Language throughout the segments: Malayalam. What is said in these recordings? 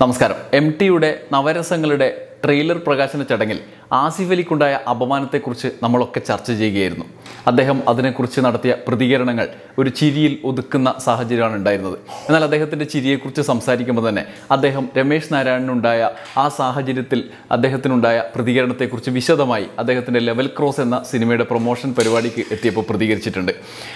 നമസ്കാരം. MTയുടെ നവരസങ്ങളുടെ ട്രെയിലർ പ്രകാശന ചടങ്ങിൽ ആസിഫ് അലിക്കുണ്ടായ അപമാനത്തെക്കുറിച്ച് നമ്മളൊക്കെ ചർച്ച ചെയ്യുകയായിരുന്നു. അദ്ദേഹം അതിനെക്കുറിച്ച് നടത്തിയ പ്രതികരണങ്ങൾ ഒരു ചിരിയിൽ ഒതുക്കുന്ന സാഹചര്യമാണ് ഉണ്ടായിരുന്നത്. എന്നാൽ അദ്ദേഹത്തിൻ്റെ ചിരിയെക്കുറിച്ച് സംസാരിക്കുമ്പോൾ തന്നെ അദ്ദേഹം രമേശ് നാരായണനുണ്ടായ ആ സാഹചര്യത്തിൽ അദ്ദേഹത്തിനുണ്ടായ പ്രതികരണത്തെക്കുറിച്ച് വിശദമായി അദ്ദേഹത്തിൻ്റെ ലെവൽ ക്രോസ് എന്ന സിനിമയുടെ പ്രൊമോഷൻ പരിപാടിക്ക് എത്തിയപ്പോൾ പ്രതികരിച്ചിട്ടുണ്ട്.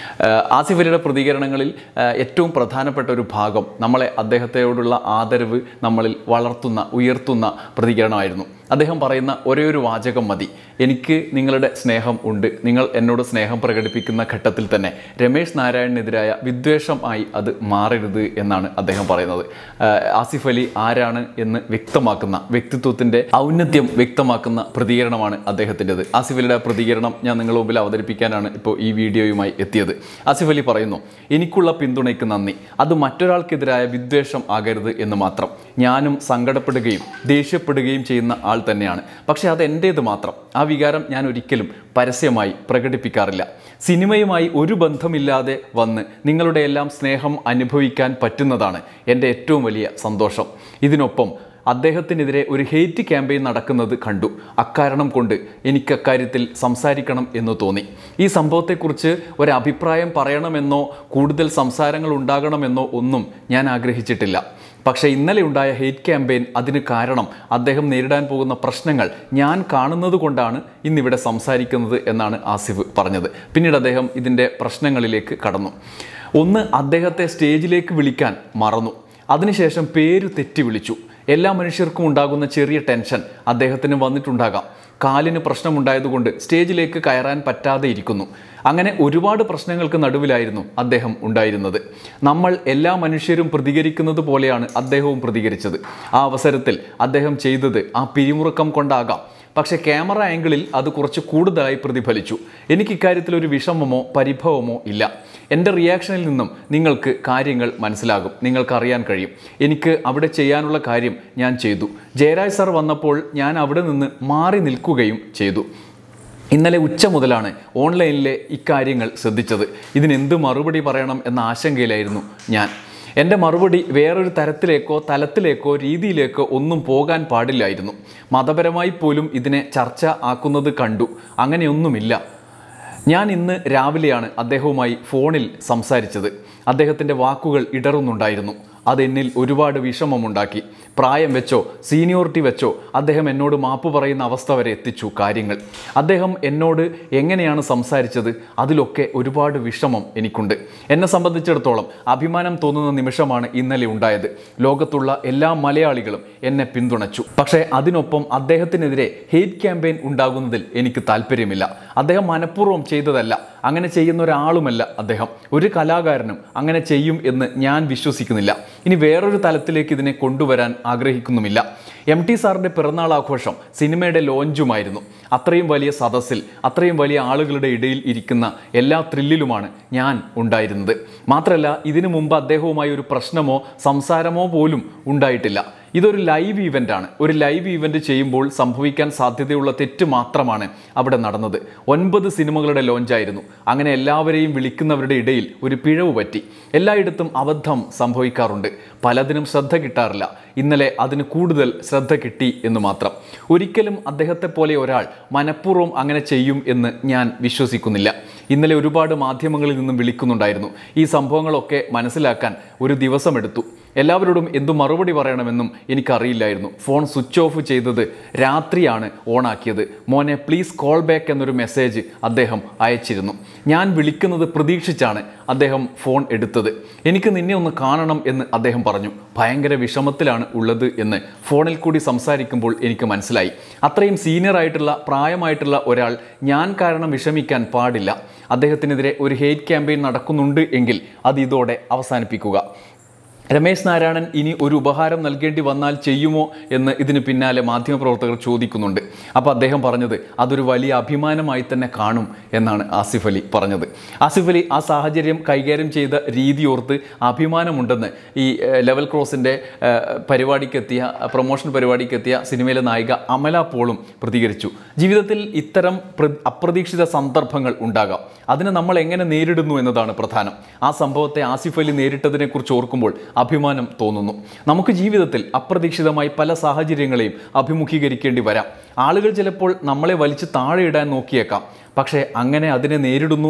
ആസിഫ് അലിയുടെ പ്രതികരണങ്ങളിൽ ഏറ്റവും പ്രധാനപ്പെട്ട ഒരു ഭാഗം നമ്മളെ അദ്ദേഹത്തോടുള്ള ആദരവ് നമ്മളിൽ വളർത്തുന്ന ഉയർത്തുന്ന പ്രതികരണമായിരുന്നു. അദ്ദേഹം പറയുന്ന ഒരേ ഒരു വാചകം മതി: എനിക്ക് നിങ്ങളുടെ സ്നേഹം ഉണ്ട്, നിങ്ങൾ എന്നോട് സ്നേഹം പ്രകടിപ്പിക്കുന്ന ഘട്ടത്തിൽ തന്നെ രമേശ് നാരായണനെതിരായ വിദ്വേഷമായി അത് മാറരുത് എന്നാണ് അദ്ദേഹം പറയുന്നത്. ആസിഫ് അലി ആരാണ് എന്ന് വ്യക്തമാക്കുന്ന, വ്യക്തിത്വത്തിൻ്റെ ഔന്നത്യം വ്യക്തമാക്കുന്ന പ്രതികരണമാണ് അദ്ദേഹത്തിൻ്റെത്. ആസിഫ് അലിയുടെ പ്രതികരണം ഞാൻ നിങ്ങളുടെ മുമ്പിൽ അവതരിപ്പിക്കാനാണ് ഇപ്പോൾ ഈ വീഡിയോയുമായി എത്തിയത്. ആസിഫ് അലി പറയുന്നു: എനിക്കുള്ള പിന്തുണയ്ക്ക് നന്ദി, അത് മറ്റൊരാൾക്കെതിരായ വിദ്വേഷം ആകരുത് എന്ന് മാത്രം. ഞാനും സങ്കടപ്പെടുകയും ദേഷ്യപ്പെടുകയും ചെയ്യുന്ന ആൾ തന്നെയാണ്, പക്ഷേ അത് എൻ്റേത് മാത്രം. ആ വികാരം ഞാൻ ഒരിക്കലും പരസ്യമായി പ്രകടിപ്പിക്കാറില്ല. സിനിമയുമായി ഒരു ബന്ധമില്ലാതെ വന്ന് നിങ്ങളുടെ എല്ലാം സ്നേഹം അനുഭവിക്കാൻ പറ്റുന്നതാണ് എൻ്റെ ഏറ്റവും വലിയ സന്തോഷം. ഇതിനൊപ്പം അദ്ദേഹത്തിനെതിരെ ഒരു ഹെയ്റ്റ് ക്യാമ്പയിൻ നടക്കുന്നത് കണ്ടു. അക്കാരണം കൊണ്ട് എനിക്കക്കാര്യത്തിൽ സംസാരിക്കണം എന്ന് തോന്നി. ഈ സംഭവത്തെക്കുറിച്ച് ഒരഭിപ്രായം പറയണമെന്നോ കൂടുതൽ സംസാരങ്ങൾ ഉണ്ടാകണമെന്നോ ഒന്നും ഞാൻ ആഗ്രഹിച്ചിട്ടില്ല. പക്ഷേ ഇന്നലെ ഉണ്ടായ ഹെയ്റ്റ് ക്യാമ്പയിൻ അതിന് കാരണം അദ്ദേഹം നേരിടാൻ പോകുന്ന പ്രശ്നങ്ങൾ ഞാൻ കാണുന്നത് കൊണ്ടാണ് ഇന്നിവിടെ സംസാരിക്കുന്നത് എന്നാണ് ആസിഫ് പറഞ്ഞത്. പിന്നീട് അദ്ദേഹം ഇതിൻ്റെ പ്രശ്നങ്ങളിലേക്ക് കടന്നു. ഒന്ന്, അദ്ദേഹത്തെ സ്റ്റേജിലേക്ക് വിളിക്കാൻ മറന്നു. അതിനുശേഷം പേര് തെറ്റി വിളിച്ചു. എല്ലാ മനുഷ്യർക്കും ഉണ്ടാകുന്ന ചെറിയ ടെൻഷൻ അദ്ദേഹത്തിന് വന്നിട്ടുണ്ടാകാം. കാലിന് പ്രശ്നമുണ്ടായതുകൊണ്ട് സ്റ്റേജിലേക്ക് കയറാൻ പറ്റാതെ ഇരിക്കുന്നു. അങ്ങനെ ഒരുപാട് പ്രശ്നങ്ങൾക്ക് നടുവിലായിരുന്നു അദ്ദേഹം ഉണ്ടായിരുന്നത്. നമ്മൾ എല്ലാ മനുഷ്യരും പ്രതികരിക്കുന്നത് പോലെയാണ് അദ്ദേഹവും പ്രതികരിച്ചത്. ആ അവസരത്തിൽ അദ്ദേഹം ചെയ്തത് ആ പിരിമുറുക്കം കൊണ്ടാകാം, പക്ഷേ ക്യാമറ ആംഗിളിൽ അത് കുറച്ച് കൂടുതലായി പ്രതിഫലിച്ചു. എനിക്കിക്കാര്യത്തിൽ ഒരു വിഷമമോ പരിഭവമോ ഇല്ല. എൻ്റെ റിയാക്ഷനിൽ നിന്നും നിങ്ങൾക്ക് കാര്യങ്ങൾ മനസ്സിലാകും, നിങ്ങൾക്കറിയാൻ കഴിയും. എനിക്ക് അവിടെ ചെയ്യാനുള്ള കാര്യം ഞാൻ ചെയ്തു. ജയരാജ് സാർ വന്നപ്പോൾ ഞാൻ അവിടെ നിന്ന് മാറി നിൽക്കുകയും ചെയ്തു. ഇന്നലെ ഉച്ച മുതലാണ് ഓൺലൈനിലെ ഇക്കാര്യങ്ങൾ ശ്രദ്ധിച്ചത്. ഇതിനെന്ത് മറുപടി പറയണം എന്ന ആശങ്കയിലായിരുന്നു ഞാൻ. എൻ്റെ മറുപടി വേറൊരു തലത്തിലേക്കോ രീതിയിലേക്കോ ഒന്നും പോകാൻ പാടില്ലായിരുന്നു. മതപരമായി പോലും ഇതിനെ ചർച്ച ആക്കുന്നത് കണ്ടു. അങ്ങനെയൊന്നുമില്ല. ഞാൻ ഇന്ന് രാവിലെയാണ് അദ്ദേഹവുമായി ഫോണിൽ സംസാരിച്ചത്. അദ്ദേഹത്തിൻ്റെ വാക്കുകൾ ഇടറുന്നുണ്ടായിരുന്നു. അതെന്നിൽ ഒരുപാട് വിഷമമുണ്ടാക്കി. പ്രായം വെച്ചോ സീനിയോറിറ്റി വെച്ചോ അദ്ദേഹം എന്നോട് മാപ്പ് പറയുന്ന അവസ്ഥ വരെ എത്തിച്ചു കാര്യങ്ങൾ. അദ്ദേഹം എന്നോട് എങ്ങനെയാണ് സംസാരിച്ചത്, അതിലൊക്കെ ഒരുപാട് വിഷമം എനിക്കുണ്ട്. എന്നെ സംബന്ധിച്ചിടത്തോളം അഭിമാനം തോന്നുന്ന നിമിഷമാണ് ഇന്നലെ ഉണ്ടായത്. ലോകത്തുള്ള എല്ലാ മലയാളികളും എന്നെ പിന്തുണച്ചു. പക്ഷേ അതിനൊപ്പം അദ്ദേഹത്തിനെതിരെ ഹെയ്റ്റ് ക്യാമ്പയിൻ ഉണ്ടാകുന്നതിൽ എനിക്ക് താല്പര്യമില്ല. അദ്ദേഹം മനഃപൂർവ്വം ചെയ്തതല്ല, അങ്ങനെ ചെയ്യുന്ന ഒരാളുമല്ല അദ്ദേഹം. ഒരു കലാകാരനും അങ്ങനെ ചെയ്യും എന്ന് ഞാൻ വിശ്വസിക്കുന്നില്ല. ഇനി വേറൊരു തലത്തിലേക്ക് ഇതിനെ കൊണ്ടുവരാൻ ആഗ്രഹിക്കുന്നുമില്ല. MT സാറിൻ്റെ പിറന്നാൾ ആഘോഷം സിനിമയുടെ ലോഞ്ചുമായിരുന്നു. അത്രയും വലിയ സദസ്സിൽ അത്രയും വലിയ ആളുകളുടെ ഇടയിൽ ഇരിക്കുന്ന എല്ലാ ത്രില്ലിലുമാണ് ഞാൻ ഉണ്ടായിരുന്നത്. മാത്രമല്ല, ഇതിനു മുമ്പ് അദ്ദേഹവുമായി ഒരു പ്രശ്നമോ സംസാരമോ പോലും ഉണ്ടായിട്ടില്ല. ഇതൊരു ലൈവ് ഈവൻ്റാണ്. ഒരു ലൈവ് ഈവൻ്റ് ചെയ്യുമ്പോൾ സംഭവിക്കാൻ സാധ്യതയുള്ള തെറ്റ് മാത്രമാണ് അവിടെ നടന്നത്. 9 സിനിമകളുടെ ലോഞ്ചായിരുന്നു. അങ്ങനെ എല്ലാവരെയും വിളിക്കുന്നവരുടെ ഇടയിൽ ഒരു പിഴവ് പറ്റി. എല്ലായിടത്തും അബദ്ധം സംഭവിക്കാറുണ്ട്. പലതിനും ശ്രദ്ധ കിട്ടാറില്ല. ഇന്നലെ അതിന് കൂടുതൽ ശ്രദ്ധ കിട്ടി എന്ന് മാത്രം. ഒരിക്കലും അദ്ദേഹത്തെ പോലെ ഒരാൾ മനഃപൂർവ്വം അങ്ങനെ ചെയ്യും എന്ന് ഞാൻ വിശ്വസിക്കുന്നില്ല. ഇന്നലെ ഒരുപാട് മാധ്യമങ്ങളിൽ നിന്നും വിളിക്കുന്നുണ്ടായിരുന്നു. ഈ സംഭവങ്ങളൊക്കെ മനസ്സിലാക്കാൻ ഒരു ദിവസമെടുത്തു. എല്ലാവരോടും എന്തു മറുപടി പറയണമെന്നും എനിക്കറിയില്ലായിരുന്നു. ഫോൺ സ്വിച്ച് ഓഫ് ചെയ്തത് രാത്രിയാണ് ഓണാക്കിയത്. മോനെ പ്ലീസ് കോൾ ബാക്ക് എന്നൊരു മെസ്സേജ് അദ്ദേഹം അയച്ചിരുന്നു. ഞാൻ വിളിക്കുന്നത് പ്രതീക്ഷിച്ചാണ് അദ്ദേഹം ഫോൺ എടുത്തത്. എനിക്ക് നിന്നെ ഒന്ന് കാണണം എന്ന് അദ്ദേഹം പറഞ്ഞു. ഭയങ്കര വിഷമത്തിലാണ് ഉള്ളത് എന്ന് ഫോണിൽ കൂടി സംസാരിക്കുമ്പോൾ എനിക്ക് മനസ്സിലായി. അത്രയും സീനിയറായിട്ടുള്ള പ്രായമായിട്ടുള്ള ഒരാൾ ഞാൻ കാരണം വിഷമിക്കാൻ പാടില്ല. അദ്ദേഹത്തിനെതിരെ ഒരു ഹെയ്റ്റ് ക്യാമ്പയിൻ നടക്കുന്നുണ്ട് എങ്കിൽ അത് ഇതോടെ അവസാനിപ്പിക്കുക. രമേശ് നാരായണൻ ഇനി ഒരു ഉപഹാരം നൽകേണ്ടി വന്നാൽ ചെയ്യുമോ എന്ന് ഇതിന് പിന്നാലെ മാധ്യമപ്രവർത്തകർ ചോദിക്കുന്നുണ്ട്. അപ്പോൾ അദ്ദേഹം പറഞ്ഞത് അതൊരു വലിയ അഭിമാനമായി തന്നെ കാണും എന്നാണ് ആസിഫ് അലി പറഞ്ഞത്. ആസിഫ് അലി ആ സാഹചര്യം കൈകാര്യം ചെയ്ത രീതി ഓർത്ത് അഭിമാനമുണ്ടെന്ന് ഈ ലെവൽ ക്രോസിൻ്റെ പ്രൊമോഷൻ പരിപാടിക്കെത്തിയ സിനിമയിലെ നായിക അമല പോളും പ്രതികരിച്ചു. ജീവിതത്തിൽ ഇത്തരം അപ്രതീക്ഷിത സന്ദർഭങ്ങൾ ഉണ്ടാകാം. അതിനെ നമ്മൾ എങ്ങനെ നേരിടുന്നു എന്നതാണ് പ്രധാനം. ആ സംഭവത്തെ ആസിഫ് അലി നേരിട്ടതിനെക്കുറിച്ച് ഓർക്കുമ്പോൾ അഭിമാനം തോന്നുന്നു. നമുക്ക് ജീവിതത്തിൽ അപ്രതീക്ഷിതമായി പല സാഹചര്യങ്ങളെയും അഭിമുഖീകരിക്കേണ്ടി വരാം. ആളുകൾ ചിലപ്പോൾ നമ്മളെ വലിച്ച് താഴെയിടാൻ നോക്കിയേക്കാം. പക്ഷേ എങ്ങനെ അതിനെ നേരിടുന്നു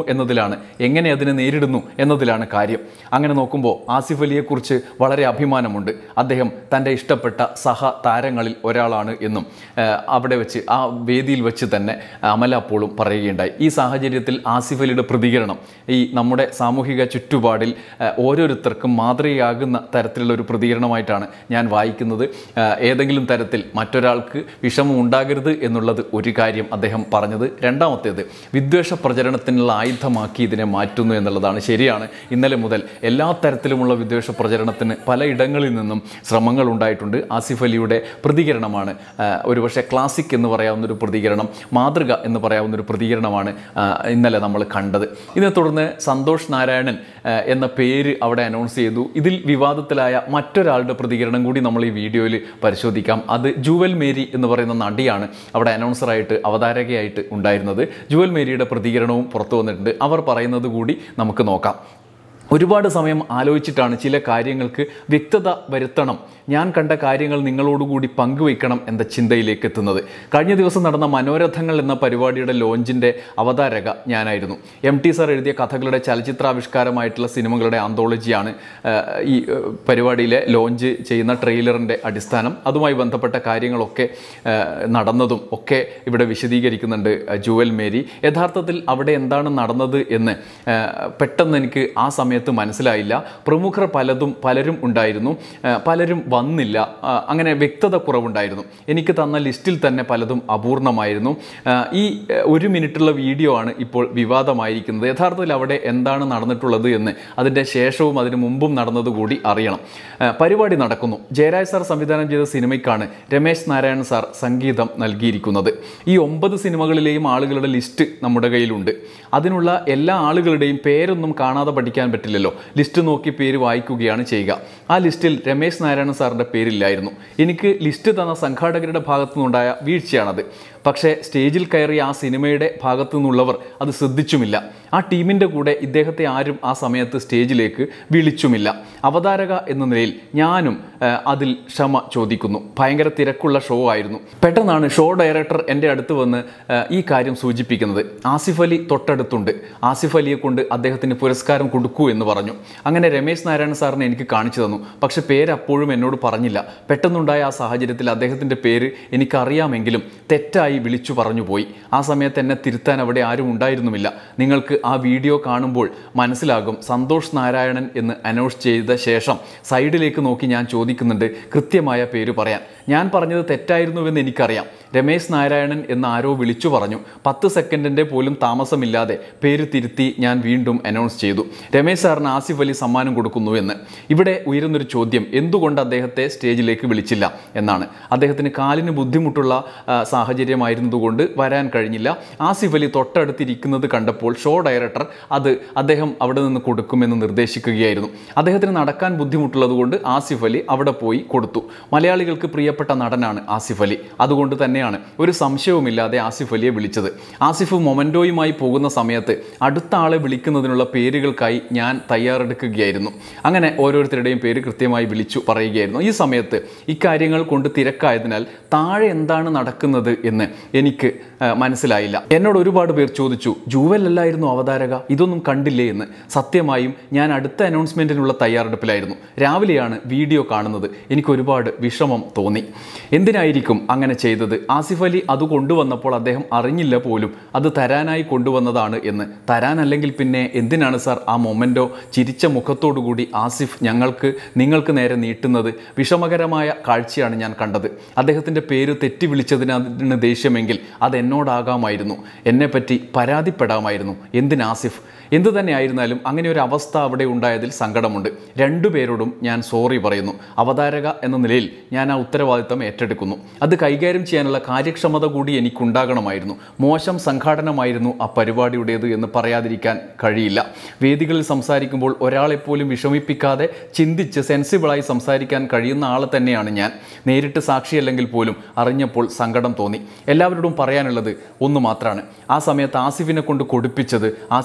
എന്നതിലാണ് കാര്യം. അങ്ങനെ നോക്കുമ്പോൾ ആസിഫ് അലിയെക്കുറിച്ച് വളരെ അഭിമാനമുണ്ട്. അദ്ദേഹം തൻ്റെ ഇഷ്ടപ്പെട്ട സഹ താരങ്ങളിൽ ഒരാളാണ് എന്നും അവിടെ വെച്ച് ആ വേദിയിൽ വെച്ച് തന്നെ അമല പോളും പറയുകയുണ്ടായി. ഈ സാഹചര്യത്തിൽ ആസിഫ് അലിയുടെ പ്രതികരണം ഈ നമ്മുടെ സാമൂഹിക ചുറ്റുപാടിൽ ഓരോരുത്തർക്കും മാതൃകയാകുന്ന തരത്തിലുള്ള ഒരു പ്രതികരണമായിട്ടാണ് ഞാൻ വായിക്കുന്നത്. ഏതെങ്കിലും തരത്തിൽ മറ്റൊരാൾക്ക് വിഷമം ഉണ്ടാകരുത് എന്നുള്ളത് ഒരു കാര്യം അദ്ദേഹം പറഞ്ഞത്. രണ്ടാമത്തേത്, വിദ്വേഷ പ്രചരണത്തിനുള്ള ആയുധമാക്കി ഇതിനെ മാറ്റുന്നു എന്നുള്ളതാണ്. ശരിയാണ്, ഇന്നലെ മുതൽ എല്ലാ തരത്തിലുമുള്ള വിദ്വേഷ പ്രചരണത്തിന് പലയിടങ്ങളിൽ നിന്നും ശ്രമങ്ങൾ ഉണ്ടായിട്ടുണ്ട്. ആസിഫ് അലിയുടെ പ്രതികരണമാണ് ഒരുപക്ഷെ ക്ലാസിക് എന്ന് പറയാവുന്നൊരു പ്രതികരണം, മാതൃക എന്ന് പറയാവുന്നൊരു പ്രതികരണമാണ് ഇന്നലെ നമ്മൾ കണ്ടത്. ഇതിനെ തുടർന്ന് സന്തോഷ് നാരായണൻ എന്ന പേര് അവിടെ അനൗൺസ് ചെയ്തു. ഇതിൽ വിവാദത്തിലായ മറ്റൊരാളുടെ പ്രതികരണം കൂടി നമ്മൾ ഈ വീഡിയോയിൽ പരിശോധിക്കാം. അത് ജുവൽ മേരി എന്ന് പറയുന്ന നടിയാണ് അവിടെ അനൗൺസറായിട്ട് അവതാരകയായിട്ട് ഉണ്ടായിരുന്നത്. ജുവൽ മേരിയുടെ പ്രതികരണവും പുറത്തു വന്നിട്ടുണ്ട്. അവർ പറയുന്നത് കൂടി നമുക്ക് നോക്കാം. ഒരുപാട് സമയം ആലോചിച്ചിട്ടാണ് ചില കാര്യങ്ങൾക്ക് വ്യക്തത വരുത്തണം, ഞാൻ കണ്ട കാര്യങ്ങൾ നിങ്ങളോടുകൂടി പങ്കുവയ്ക്കണം എന്ന ചിന്തയിലേക്ക് എത്തുന്നത്. കഴിഞ്ഞ ദിവസം നടന്ന മനോരഥങ്ങൾ എന്ന പരിപാടിയുടെ ലോഞ്ചിൻ്റെ അവതാരക ഞാനായിരുന്നു. MT സാർ എഴുതിയ കഥകളുടെ ചലച്ചിത്രാവിഷ്കാരമായിട്ടുള്ള സിനിമകളുടെ ആന്തോളജിയാണ് ഈ പരിപാടിയിലെ ലോഞ്ച് ചെയ്യുന്ന ട്രെയിലറിൻ്റെ അടിസ്ഥാനം. അതുമായി ബന്ധപ്പെട്ട കാര്യങ്ങളൊക്കെ നടന്നതും ഒക്കെ ഇവിടെ വിശദീകരിക്കുന്നുണ്ട് ജുവൽ മേരി. യഥാർത്ഥത്തിൽ അവിടെ എന്താണ് നടന്നത് എന്ന് പെട്ടെന്ന് എനിക്ക് ആ സമയത്ത് മനസ്സിലായില്ല. പ്രമുഖർ പലരും ഉണ്ടായിരുന്നു, പലരും വന്നില്ല. അങ്ങനെ വ്യക്തത കുറവുണ്ടായിരുന്നു. എനിക്ക് തന്ന ലിസ്റ്റിൽ തന്നെ പലതും അപൂർണമായിരുന്നു. ഈ 1 മിനിറ്റുള്ള വീഡിയോ ആണ് ഇപ്പോൾ വിവാദമായിരിക്കുന്നത്. യഥാർത്ഥത്തിൽ അവിടെ എന്താണ് നടന്നിട്ടുള്ളത് എന്ന് അതിൻ്റെ ശേഷവും അതിന് മുമ്പും നടന്നത് കൂടി അറിയണം. പരിപാടി നടക്കുന്നു. ജയരാജ് സാർ സംവിധാനം ചെയ്ത സിനിമയ്ക്കാണ് രമേശ് നാരായണൻ സാർ സംഗീതം നൽകിയിരിക്കുന്നത്. ഈ 9 സിനിമകളിലെയും ആളുകളുടെ ലിസ്റ്റ് നമ്മുടെ കയ്യിലുണ്ട്. അതിനുള്ള എല്ലാ ആളുകളുടെയും പേരൊന്നും കാണാതെ പഠിക്കാൻ പറ്റില്ലല്ലോ. ലിസ്റ്റ് നോക്കി പേര് വായിക്കുകയാണ് ചെയ്യുക. ആ ലിസ്റ്റിൽ രമേശ് നാരായണൻ സാറിൻ്റെ പേരില്ലായിരുന്നു. എനിക്ക് ലിസ്റ്റ് തന്ന സംഘാടകരുടെ ഭാഗത്തു നിന്നുണ്ടായ വീഴ്ചയാണത്. പക്ഷേ സ്റ്റേജിൽ കയറിയ ആ സിനിമയുടെ ഭാഗത്തു നിന്നുള്ളവർ അത് ശ്രദ്ധിച്ചുമില്ല. ആ ടീമിൻ്റെ കൂടെ ഇദ്ദേഹത്തെ ആരും ആ സമയത്ത് സ്റ്റേജിലേക്ക് വിളിച്ചുമില്ല. അവതാരക എന്ന നിലയിൽ ഞാനും അതിൽ ക്ഷമ ചോദിക്കുന്നു. ഭയങ്കര തിരക്കുള്ള ഷോ ആയിരുന്നു. പെട്ടെന്നാണ് ഷോ ഡയറക്ടർ എൻ്റെ അടുത്ത് വന്ന് ഈ കാര്യം സൂചിപ്പിക്കുന്നത്. ആസിഫ് അലി തൊട്ടടുത്തുണ്ട്, ആസിഫ് അലിയെ കൊണ്ട് അദ്ദേഹത്തിന് പുരസ്കാരം കൊടുക്കൂ എന്ന് പറഞ്ഞു. അങ്ങനെ രമേശ് നാരായണൻ സാറിനെ എനിക്ക് കാണിച്ചു തന്നു. പക്ഷെ പേര് അപ്പോഴും എന്നോട് പറഞ്ഞില്ല. പെട്ടെന്നുണ്ടായ ആ സാഹചര്യത്തിൽ അദ്ദേഹത്തിൻ്റെ പേര് എനിക്കറിയാമെങ്കിലും തെറ്റായി വിളിച്ചു പറഞ്ഞു പോയി. ആ സമയത്ത് എന്നെ തിരുത്താൻ അവിടെ ആരും ഉണ്ടായിരുന്നുമില്ല. നിങ്ങൾക്ക് ആ വീഡിയോ കാണുമ്പോൾ മനസ്സിലാകും. സന്തോഷ് നാരായണൻ എന്ന് അനൗൺസ് ചെയ്ത ശേഷം സൈഡിലേക്ക് നോക്കി ഞാൻ ചോദിക്കുന്നുണ്ട് കൃത്യമായ പേര് പറയാൻ. ഞാൻ പറഞ്ഞത് തെറ്റായിരുന്നുവെന്ന് എനിക്കറിയാം. രമേശ് നാരായണൻ എന്ന് ആരോ വിളിച്ചു പറഞ്ഞു. 10 സെക്കൻഡിൻ്റെ പോലും താമസമില്ലാതെ പേര് തിരുത്തി ഞാൻ വീണ്ടും അനൗൺസ് ചെയ്തു. രമേശ് സാറിന് ആസിഫ് അലി സമ്മാനം കൊടുക്കുന്നു എന്ന്. ഇവിടെ ഉയരുന്നൊരു ചോദ്യം, എന്തുകൊണ്ട് അദ്ദേഹത്തെ സ്റ്റേജിലേക്ക് വിളിച്ചില്ല എന്നാണ്. അദ്ദേഹത്തിന് കാലിന് ബുദ്ധിമുട്ടുള്ള സാഹചര്യമായിരുന്നതുകൊണ്ട് വരാൻ കഴിഞ്ഞില്ല. ആസിഫ് അലി തൊട്ടടുത്തിരിക്കുന്നത് കണ്ടപ്പോൾ ഷോ ഡയറക്ടർ അദ്ദേഹം അവിടെ നിന്ന് കൊടുക്കുമെന്ന് നിർദ്ദേശിക്കുകയായിരുന്നു. അദ്ദേഹത്തിന് നടക്കാൻ ബുദ്ധിമുട്ടുള്ളത് ആസിഫ് അലി അവിടെ പോയി കൊടുത്തു. മലയാളികൾക്ക് പ്രിയപ്പെട്ട നടനാണ് ആസിഫ് അലി. അതുകൊണ്ട് തന്നെയാണ് ഒരു സംശയവുമില്ലാതെ ആസിഫ് അലിയെ വിളിച്ചത്. ആസിഫ് മൊമൻറ്റോയുമായി പോകുന്ന സമയത്ത് അടുത്ത ആളെ വിളിക്കുന്നതിനുള്ള പേരുകൾക്കായി ഞാൻ തയ്യാറെടുക്കുകയായിരുന്നു. അങ്ങനെ ഓരോരുത്തരുടെയും പേര് കൃത്യമായി വിളിച്ചു പറയുകയായിരുന്നു. ഈ സമയത്ത് ഇക്കാര്യങ്ങൾ കൊണ്ട് തിരക്കായതിനാൽ താഴെ എന്താണ് നടക്കുന്നത് എന്ന് എനിക്ക് മനസ്സിലായില്ല. എന്നോട് ഒരുപാട് പേർ ചോദിച്ചു, ജൂവൽ അല്ലായിരുന്നു അവതാരക, ഇതൊന്നും കണ്ടില്ലേ എന്ന്. സത്യമായും ഞാൻ അടുത്ത അനൗൺസ്മെൻറ്റിനുള്ള തയ്യാറെടുപ്പിലായിരുന്നു. രാവിലെയാണ് വീഡിയോ കാണുന്നത്. എനിക്ക് ഒരുപാട് വിഷമം തോന്നി. എന്തിനായിരിക്കും അങ്ങനെ ചെയ്തത്? ആസിഫ് അലി അത് കൊണ്ടുവന്നപ്പോൾ അദ്ദേഹം അറിഞ്ഞില്ല പോലും അത് തരാനായി കൊണ്ടുവന്നതാണ് എന്ന്. തരാനല്ലെങ്കിൽ പിന്നെ എന്തിനാണ് സാർ ആ മൊമെൻറ്റോ ചിരിച്ച മുഖത്തോടുകൂടി ആസിഫ് നിങ്ങൾക്ക് നേരെ നീട്ടുന്നത്? വിഷമകരമായ കാഴ്ചയാണ് ഞാൻ കണ്ടത്. അദ്ദേഹത്തിൻ്റെ പേര് തെറ്റി വിളിച്ചതിന് ദേഷ്യമെങ്കിൽ അതെന്നോടാകാമായിരുന്നു. എന്നെപ്പറ്റി പരാതിപ്പെടാമായിരുന്നു. എന്തിനാസിഫ്? എന്തു തന്നെ ആയിരുന്നാലും അങ്ങനെ ഒരു അവസ്ഥ അവിടെ ഉണ്ടായതിൽ സങ്കടമുണ്ട്. രണ്ടുപേരോടും ഞാൻ സോറി പറയുന്നു. അവതാരക എന്ന നിലയിൽ ഞാൻ ആ ഉത്തരവാദിത്തം ഏറ്റെടുക്കുന്നു. അത് കൈകാര്യം ചെയ്യാനുള്ള കാര്യക്ഷമത കൂടി എനിക്കുണ്ടാകണമായിരുന്നു. മോശം സംഘാടനമായിരുന്നു ആ പരിപാടിയുടേത് എന്ന് പറയാതിരിക്കാൻ കഴിയില്ല. വേദികളിൽ സംസാരിക്കുമ്പോൾ ഒരാളെപ്പോലും വിഷമിപ്പിക്കാതെ ചിന്തിച്ച് സെൻസിബിളായി സംസാരിക്കാൻ കഴിയുന്ന ആൾ തന്നെയാണ് ഞാൻ. നേരിട്ട് സാക്ഷിയല്ലെങ്കിൽ പോലും അറിഞ്ഞപ്പോൾ സങ്കടം തോന്നി. എല്ലാവരോടും പറയാനുള്ളത് ഒന്ന് മാത്രമാണ്. ആ സമയത്ത് ആസിഫിനെ കൊണ്ട് കൊടുപ്പിച്ചത്, ആസിഫിനോടുള്ള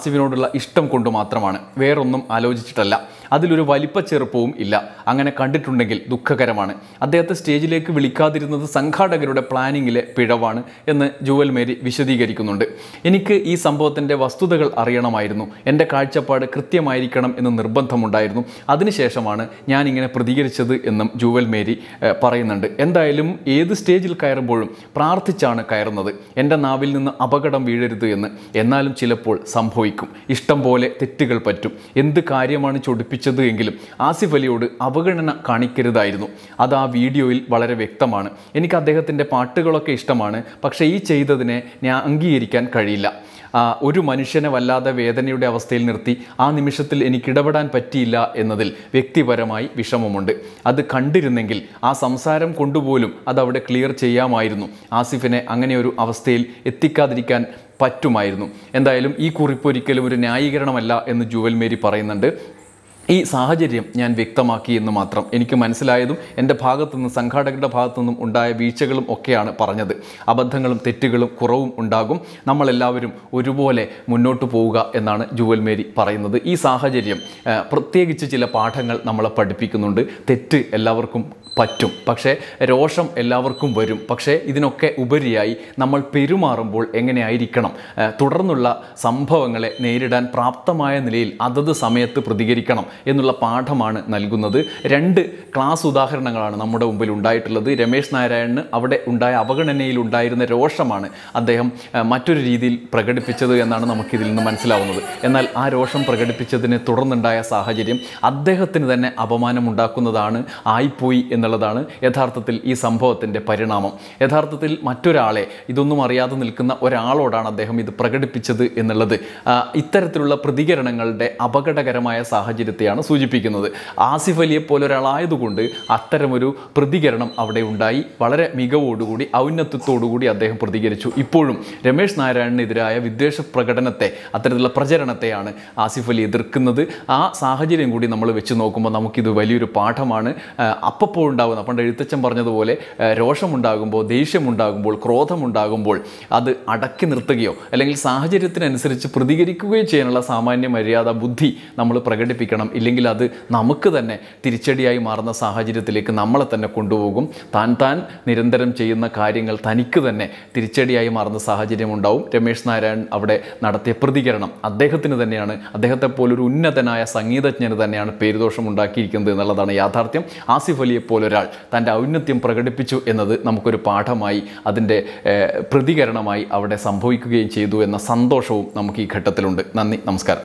ഇഷ്ടം കൊണ്ട് മാത്രമാണ്, വേറൊന്നും ആലോചിച്ചിട്ടല്ല. അതിലൊരു വലിപ്പച്ചെറുപ്പവും ഇല്ല. അങ്ങനെ കണ്ടിട്ടുണ്ടെങ്കിൽ ദുഃഖകരമാണ്. അദ്ദേഹത്തെ സ്റ്റേജിലേക്ക് വിളിക്കാതിരുന്നത് സംഘാടകരുടെ പ്ലാനിങ്ങിലെ പിഴവാണ് എന്ന് ജുവൽ മേരി വിശദീകരിക്കുന്നുണ്ട്. എനിക്ക് ഈ സംഭവത്തിൻ്റെ വസ്തുതകൾ അറിയണമായിരുന്നു, എൻ്റെ കാഴ്ചപ്പാട് കൃത്യമായിരിക്കണം എന്ന് നിർബന്ധമുണ്ടായിരുന്നു. അതിനുശേഷമാണ് ഞാനിങ്ങനെ പ്രതികരിച്ചത് എന്നും ജുവൽ മേരി പറയുന്നുണ്ട്. എന്തായാലും ഏത് സ്റ്റേജിൽ കയറുമ്പോഴും പ്രാർത്ഥിച്ചാണ് കയറുന്നത്, എൻ്റെ നാവിൽ നിന്ന് അപകടം വീഴരുത് എന്ന്. എന്നാലും ചിലപ്പോൾ സംഭവിക്കും, ഇഷ്ടം പോലെ തെറ്റുകൾ പറ്റും. എന്ത് കാര്യമാണ് ചൊടിപ്പിച്ചത് എങ്കിലും ആസിഫ് അലിയോട് അവഗണന കാണിക്കരുതായിരുന്നു. അത് ആ വീഡിയോയിൽ വളരെ വ്യക്തമാണ്. എനിക്ക് അദ്ദേഹത്തിൻ്റെ പാട്ടുകളൊക്കെ ഇഷ്ടമാണ്, പക്ഷേ ഈ ചെയ്തതിനെ ഞാൻ അംഗീകരിക്കാൻ കഴിയില്ല. ഒരു മനുഷ്യനെ വല്ലാതെ വേദനയുടെ അവസ്ഥയിൽ നിർത്തി ആ നിമിഷത്തിൽ എനിക്ക് ഇടപെടാൻ പറ്റിയില്ല എന്നതിൽ വ്യക്തിപരമായി വിഷമമുണ്ട്. അത് കണ്ടിരുന്നെങ്കിൽ ആ സംസാരം കൊണ്ടുപോലും അതവിടെ ക്ലിയർ ചെയ്യാമായിരുന്നു. ആസിഫിനെ അങ്ങനെ ഒരു അവസ്ഥയിൽ എത്തിക്കാതിരിക്കാൻ പറ്റുമായിരുന്നു. എന്തായാലും ഈ കുറിപ്പ് ഒരിക്കലും ഒരു ന്യായീകരണമല്ല എന്ന് ജുവൽ മേരി പറയുന്നുണ്ട്. ഈ സാഹചര്യം ഞാൻ വ്യക്തമാക്കി എന്ന് മാത്രം. എനിക്ക് മനസ്സിലായതും എൻ്റെ ഭാഗത്തുനിന്നും സംഘാടകരുടെ ഭാഗത്തുനിന്നും ഉണ്ടായ വീഴ്ചകളും ഒക്കെയാണ് പറഞ്ഞത്. അബദ്ധങ്ങളും തെറ്റുകളും കുറവും ഉണ്ടാകും. നമ്മളെല്ലാവരും ഒരുപോലെ മുന്നോട്ട് പോവുക എന്നാണ് ജുവൽ മേരി പറയുന്നത്. ഈ സാഹചര്യം പ്രത്യേകിച്ച് ചില പാഠങ്ങൾ നമ്മളെ പഠിപ്പിക്കുന്നുണ്ട്. തെറ്റ് എല്ലാവർക്കും പറ്റും, പക്ഷേ രോഷം എല്ലാവർക്കും വരും. പക്ഷേ ഇതിനൊക്കെ ഉപരിയായി നമ്മൾ പെരുമാറുമ്പോൾ എങ്ങനെയായിരിക്കണം, തുടർന്നുള്ള സംഭവങ്ങളെ നേരിടാൻ പ്രാപ്തമായ നിലയിൽ അതത് സമയത്ത് പ്രതികരിക്കണം എന്നുള്ള പാഠമാണ് നൽകുന്നത്. 2 ക്ലാസ് ഉദാഹരണങ്ങളാണ് നമ്മുടെ മുമ്പിൽ ഉണ്ടായിട്ടുള്ളത്. രമേശ് നാരായണന് അവിടെ ഉണ്ടായ അവഗണനയിൽ ഉണ്ടായിരുന്ന രോഷമാണ് അദ്ദേഹം മറ്റൊരു രീതിയിൽ പ്രകടിപ്പിച്ചത് എന്നാണ് നമുക്കിതിൽ നിന്ന് മനസ്സിലാവുന്നത്. എന്നാൽ ആ രോഷം പ്രകടിപ്പിച്ചതിനെ തുടർന്നുണ്ടായ സാഹചര്യം അദ്ദേഹത്തിന് തന്നെ അപമാനമുണ്ടാക്കുന്നതാണ് ആയിപ്പോയി എന്നുള്ളതാണ് യഥാർത്ഥത്തിൽ ഈ സംഭവത്തിൻ്റെ പരിണാമം. യഥാർത്ഥത്തിൽ മറ്റൊരാളെ, ഇതൊന്നും അറിയാതെ നിൽക്കുന്ന ഒരാളോടാണ് അദ്ദേഹം ഇത് പ്രകടിപ്പിച്ചത് എന്നുള്ളത് ഇത്തരത്തിലുള്ള പ്രതികരണങ്ങളുടെ അപകടകരമായ സാഹചര്യത്തെയാണ് സൂചിപ്പിക്കുന്നത്. ആസിഫ് അലിയെ പോലെ ഒരാളായതുകൊണ്ട് അത്തരമൊരു പ്രതികരണം അവിടെ ഉണ്ടായി. വളരെ മികവോടുകൂടി ഔന്നത്യത്തോടുകൂടി അദ്ദേഹം പ്രതികരിച്ചു. ഇപ്പോഴും രമേശ് നാരായണനെതിരായ വിദ്വേഷ പ്രകടനത്തെ, അത്തരത്തിലുള്ള പ്രചരണത്തെയാണ് ആസിഫ് അലി എതിർക്കുന്നത്. ആ സാഹചര്യം കൂടി നമ്മൾ വെച്ച് നോക്കുമ്പോൾ നമുക്കിത് വലിയൊരു പാഠമാണ്. അപ്പോൾ ഉണ്ടാകുന്ന, പണ്ട് എഴുത്തച്ഛൻ പറഞ്ഞതുപോലെ, രോഷമുണ്ടാകുമ്പോൾ, ദേഷ്യമുണ്ടാകുമ്പോൾ, ക്രോധമുണ്ടാകുമ്പോൾ അത് അടക്കി നിർത്തുകയോ അല്ലെങ്കിൽ സാഹചര്യത്തിനനുസരിച്ച് പ്രതികരിക്കുകയോ ചെയ്യാനുള്ള സാമാന്യ മര്യാദ ബുദ്ധി നമ്മൾ പ്രകടിപ്പിക്കണം. ഇല്ലെങ്കിൽ അത് നമുക്ക് തന്നെ തിരിച്ചടിയായി മാറുന്ന സാഹചര്യത്തിലേക്ക് നമ്മളെ തന്നെ കൊണ്ടുപോകും. താൻ നിരന്തരം ചെയ്യുന്ന കാര്യങ്ങൾ തനിക്ക് തന്നെ തിരിച്ചടിയായി മാറുന്ന സാഹചര്യം ഉണ്ടാവും. രമേശ് നാരായൺ അവിടെ നടത്തിയ പ്രതികരണം അദ്ദേഹത്തിന് തന്നെയാണ്, അദ്ദേഹത്തെ പോലൊരു ഉന്നതനായ സംഗീതജ്ഞന് തന്നെയാണ് പേരുദോഷം ഉണ്ടാക്കിയിരിക്കുന്നത് എന്നുള്ളതാണ് യാഥാർത്ഥ്യം. ആസിഫ് അലിയെ പോലൊരാൾ തൻ്റെ ഔന്നത്യം പ്രകടിപ്പിച്ചു എന്നത് നമുക്കൊരു പാഠമായി, അതിൻ്റെ പ്രതികരണമായി അവിടെ സംഭവിക്കുകയും ചെയ്തു എന്ന സന്തോഷവും നമുക്ക് ഈ ഘട്ടത്തിലുണ്ട്. നന്ദി, നമസ്കാരം.